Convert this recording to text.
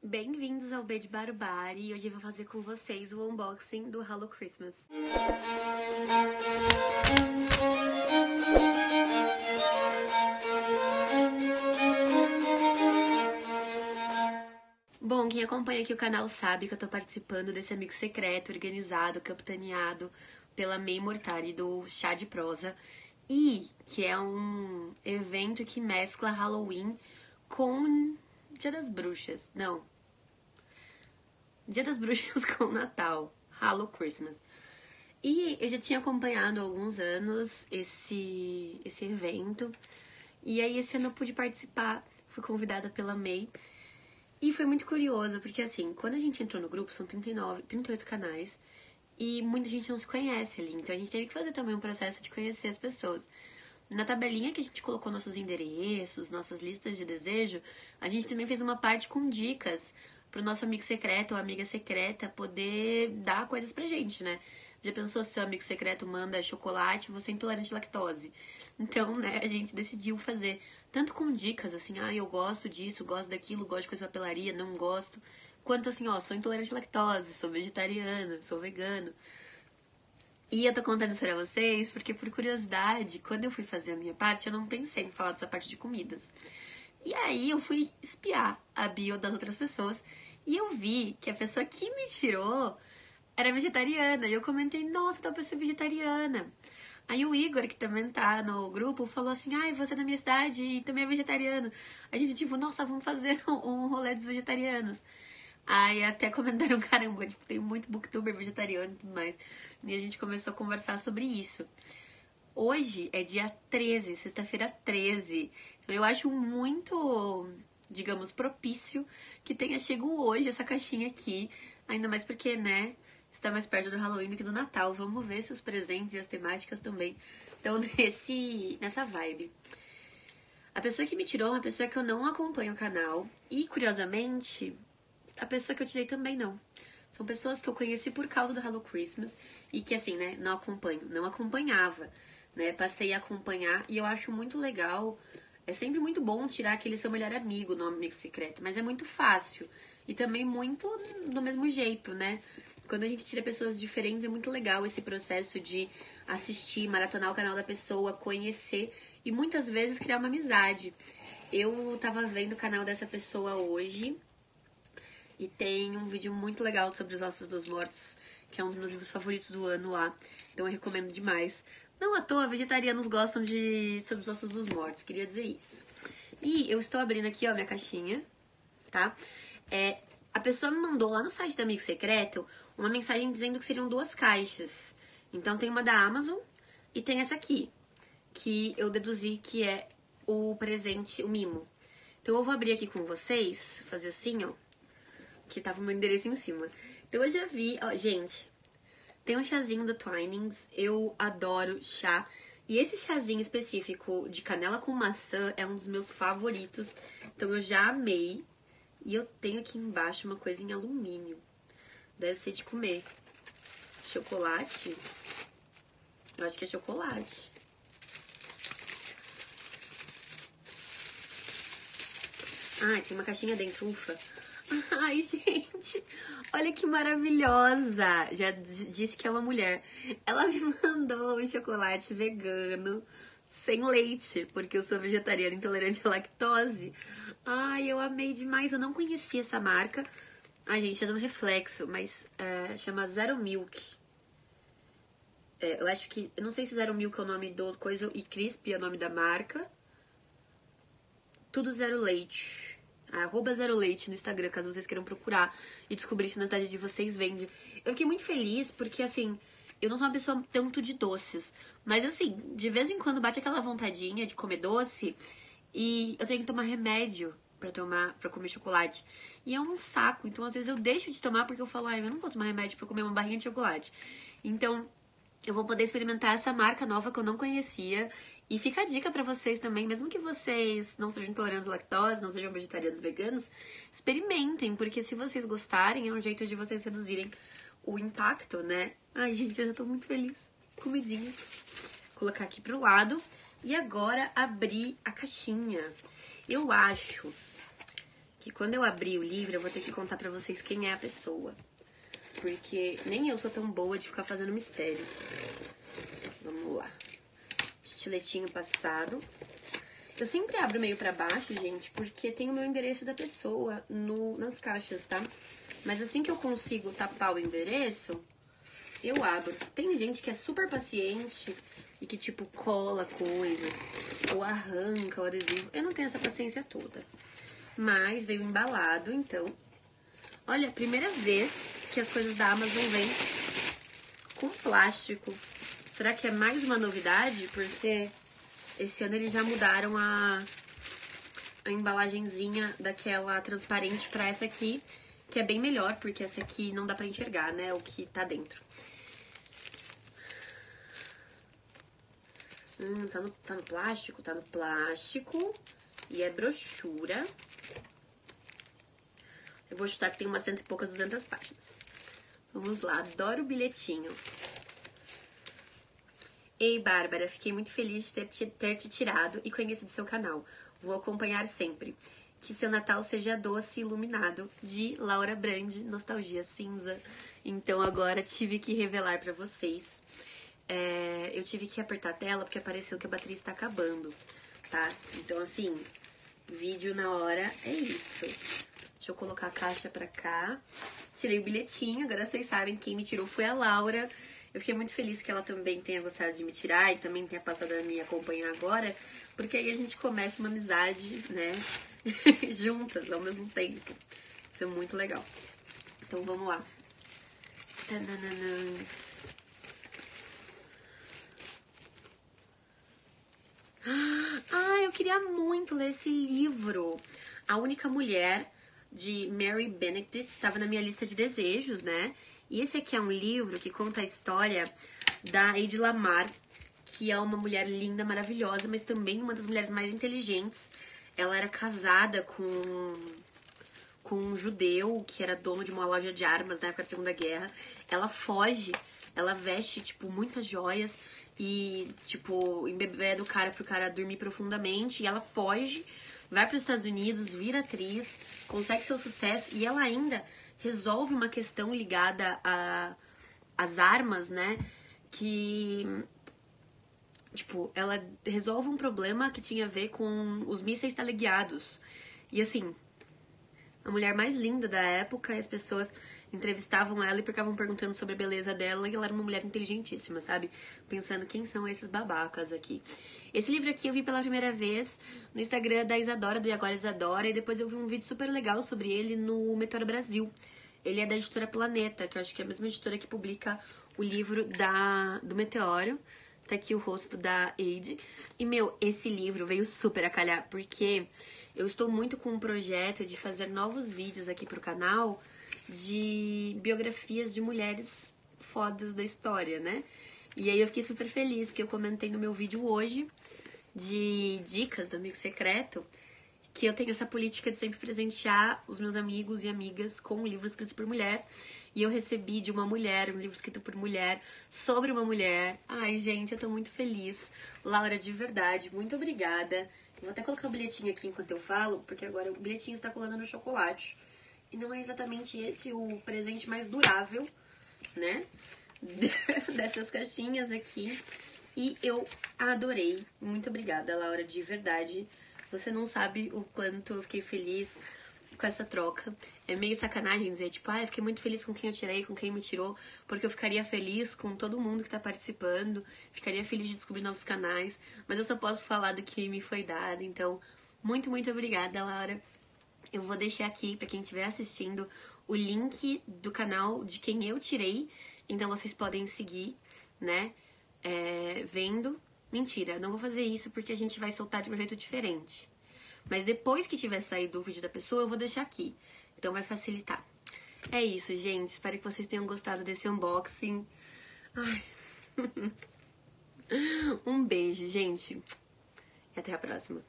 Bem-vindos ao Bed Barbari e hoje eu vou fazer com vocês o unboxing do Hello Christmas. Bom, quem acompanha aqui o canal sabe que eu tô participando desse amigo secreto, organizado, capitaneado pela May Mortari do Chá de Prosa e que é um evento que mescla Halloween com Dia das Bruxas. Não. Dia das Bruxas com Natal. Hello Christmas. E eu já tinha acompanhado há alguns anos esse evento. E aí esse ano eu pude participar. Fui convidada pela May. E foi muito curioso, porque assim, quando a gente entrou no grupo, são 38 canais. E muita gente não se conhece ali. Então a gente teve que fazer também um processo de conhecer as pessoas. Na tabelinha que a gente colocou nossos endereços, nossas listas de desejo, a gente também fez uma parte com dicas pro nosso amigo secreto ou amiga secreta poder dar coisas pra gente, né? Já pensou se seu amigo secreto manda chocolate, você é intolerante à lactose? Então, né, a gente decidiu fazer tanto com dicas, assim, eu gosto disso, gosto daquilo, gosto de coisa de papelaria, não gosto, quanto assim, sou intolerante à lactose, sou vegetariano, sou vegano. E eu tô contando isso pra vocês porque, por curiosidade, quando eu fui fazer a minha parte, eu não pensei em falar dessa parte de comidas. E aí eu fui espiar a bio das outras pessoas e eu vi que a pessoa que me tirou era vegetariana. E eu comentei, nossa, tal pessoa é vegetariana. Aí o Igor, que também tá no grupo, falou assim, você é da minha cidade e também é vegetariano. A gente, tipo, nossa, vamos fazer um rolê dos vegetarianos. Aí até comentaram, caramba, tipo, tem muito booktuber vegetariano e tudo mais. E a gente começou a conversar sobre isso. Hoje é dia 13, sexta-feira 13. Então eu acho muito, digamos, propício que tenha chegado hoje essa caixinha aqui. Ainda mais porque, né, está mais perto do Halloween do que do Natal. Vamos ver se os presentes e as temáticas também estão nessa vibe. A pessoa que me tirou é uma pessoa que eu não acompanho o canal. E, curiosamente, a pessoa que eu tirei também não. São pessoas que eu conheci por causa do Hello Christmas e que, assim, né, não acompanhava, né, passei a acompanhar e eu acho muito legal. É sempre muito bom tirar aquele seu melhor amigo no amigo secreto, mas é muito fácil e também muito do mesmo jeito, né? Quando a gente tira pessoas diferentes é muito legal esse processo de assistir, maratonar o canal da pessoa, conhecer e muitas vezes criar uma amizade. Eu tava vendo o canal dessa pessoa hoje. E tem um vídeo muito legal sobre os Ossos dos Mortos, que é um dos meus livros favoritos do ano lá. Então eu recomendo demais. Não à toa, vegetarianos gostam sobre os Ossos dos Mortos, queria dizer isso. E eu estou abrindo aqui, minha caixinha, tá? A pessoa me mandou lá no site do Amigo Secreto uma mensagem dizendo que seriam 2 caixas. Então tem uma da Amazon e tem essa aqui, que eu deduzi que é o presente, o mimo. Então eu vou abrir aqui com vocês, fazer assim, que tava o meu endereço em cima. Então eu já vi, gente, tem um chazinho do Twinings, eu adoro chá. E esse chazinho específico de canela com maçã é um dos meus favoritos. Então eu já amei. E eu tenho aqui embaixo uma coisa em alumínio. Deve ser de comer. Chocolate? Eu acho que é chocolate. Tem uma caixinha dentro, ufa. Ai, gente, olha que maravilhosa. Já disse que é uma mulher. Ela me mandou um chocolate vegano sem leite, porque eu sou vegetariana intolerante à lactose. Ai, eu amei demais. Eu não conhecia essa marca. Ai, gente, tá dando reflexo, mas chama Zero Milk. Eu acho que... Eu não sei se Zero Milk é o nome do coisa e Crisp é o nome da marca. Tudo Zero Leite. @ZeroLeite no Instagram, caso vocês queiram procurar e descobrir se na cidade de vocês vende. Eu fiquei muito feliz porque, assim, eu não sou uma pessoa tanto de doces, mas, assim, de vez em quando bate aquela vontadinha de comer doce e eu tenho que tomar remédio pra comer chocolate. E é um saco, então às vezes eu deixo de tomar porque eu falo, eu não vou tomar remédio pra comer uma barrinha de chocolate. Então, eu vou poder experimentar essa marca nova que eu não conhecia. E fica a dica pra vocês também, mesmo que vocês não sejam intolerantes à lactose, não sejam vegetarianos veganos, experimentem, porque se vocês gostarem, é um jeito de vocês reduzirem o impacto, né? Ai, gente, eu já tô muito feliz. Comidinhas. Vou colocar aqui pro lado. E agora abrir a caixinha. Eu acho que quando eu abrir o livro, eu vou ter que contar pra vocês quem é a pessoa. Porque nem eu sou tão boa de ficar fazendo mistério. Vamos lá. Estiletinho passado. Eu sempre abro meio pra baixo, gente, porque tem o meu endereço da pessoa nas caixas, tá? Mas assim que eu consigo tapar o endereço, eu abro. Tem gente que é super paciente e que, tipo, cola coisas ou arranca o adesivo. Eu não tenho essa paciência toda. Mas veio embalado, então. Olha, primeira vez que as coisas da Amazon vêm com plástico. Será que é mais uma novidade? Porque esse ano eles já mudaram a embalagenzinha daquela transparente pra essa aqui, que é bem melhor, porque essa aqui não dá pra enxergar, né, o que tá dentro. Tá no plástico? Tá no plástico. E é brochura. Eu vou chutar que tem umas 100 e poucas, 200 páginas. Vamos lá, adoro o bilhetinho. Ei, Bárbara, fiquei muito feliz de ter te tirado e conhecido seu canal. Vou acompanhar sempre. Que seu Natal seja doce e iluminado. De Laura Brandi, Nostalgia Cinza. Então agora tive que revelar pra vocês. Eu tive que apertar a tela porque apareceu que a bateria está acabando, tá? Então assim, vídeo na hora é isso. Deixa eu colocar a caixa pra cá. Tirei o bilhetinho, agora vocês sabem quem me tirou foi a Laura. Eu fiquei muito feliz que ela também tenha gostado de me tirar e também tenha passado a me acompanhar agora, porque aí a gente começa uma amizade, né, juntas ao mesmo tempo. Isso é muito legal. Então vamos lá. Tananana. Ah, eu queria muito ler esse livro. A Única Mulher, de Mary Benedict, estava na minha lista de desejos, né? E esse aqui é um livro que conta a história da Eide Lamar, que é uma mulher linda, maravilhosa, mas também uma das mulheres mais inteligentes. Ela era casada com um judeu que era dono de uma loja de armas na época da Segunda Guerra. Ela foge, ela veste, tipo, muitas joias e, tipo, embebeda o cara pro cara dormir profundamente. E ela foge, vai para os Estados Unidos, vira atriz, consegue seu sucesso e ela ainda resolve uma questão ligada às armas, né? Que, tipo, ela resolve um problema que tinha a ver com os mísseis teleguiados. E assim, a mulher mais linda da época, e as pessoas entrevistavam ela e ficavam perguntando sobre a beleza dela, e ela era uma mulher inteligentíssima, sabe? Pensando, quem são esses babacas aqui? Esse livro aqui eu vi pela primeira vez no Instagram da Isadora, do E Agora Isadora, e depois eu vi um vídeo super legal sobre ele no Meteoro Brasil. Ele é da editora Planeta, que eu acho que é a mesma editora que publica o livro do Meteoro. Tá aqui o rosto da Eide. E, meu, esse livro veio super a calhar, porque eu estou muito com um projeto de fazer novos vídeos aqui pro canal de biografias de mulheres fodas da história, né? E aí eu fiquei super feliz, porque eu comentei no meu vídeo hoje de dicas do Amigo Secreto, que eu tenho essa política de sempre presentear os meus amigos e amigas com livros escritos por mulher. E eu recebi de uma mulher, um livro escrito por mulher, sobre uma mulher. Ai, gente, eu tô muito feliz. Laura, de verdade, muito obrigada. Eu vou até colocar o bilhetinho aqui enquanto eu falo, porque agora o bilhetinho está colando no chocolate. E não é exatamente esse o presente mais durável, né? Dessas caixinhas aqui. E eu adorei. Muito obrigada, Laura, de verdade. Você não sabe o quanto eu fiquei feliz com essa troca. É meio sacanagem dizer, tipo, eu fiquei muito feliz com quem eu tirei, com quem me tirou, porque eu ficaria feliz com todo mundo que tá participando, ficaria feliz de descobrir novos canais, mas eu só posso falar do que me foi dado. Então, muito, muito obrigada, Laura. Eu vou deixar aqui, pra quem estiver assistindo, o link do canal de quem eu tirei, então vocês podem seguir, né, vendo. Mentira, não vou fazer isso porque a gente vai soltar de um jeito diferente. Mas depois que tiver saído o vídeo da pessoa, eu vou deixar aqui. Então vai facilitar. É isso, gente. Espero que vocês tenham gostado desse unboxing. Ai. Um beijo, gente. E até a próxima.